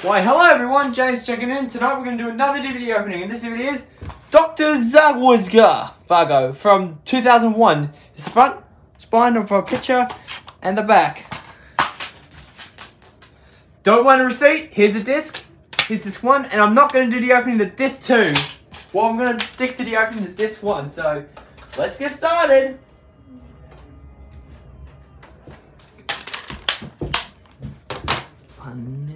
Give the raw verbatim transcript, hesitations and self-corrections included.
Why, hello everyone, James checking in. Tonight we're going to do another D V D opening, and this D V D is Doctor Zhivago from two thousand one. It's the front, spine of a picture, and the back. Don't want a receipt? Here's a disc. Here's disc one, and I'm not going to do the opening to disc two. Well, I'm going to stick to the opening to disc one, so let's get started. One.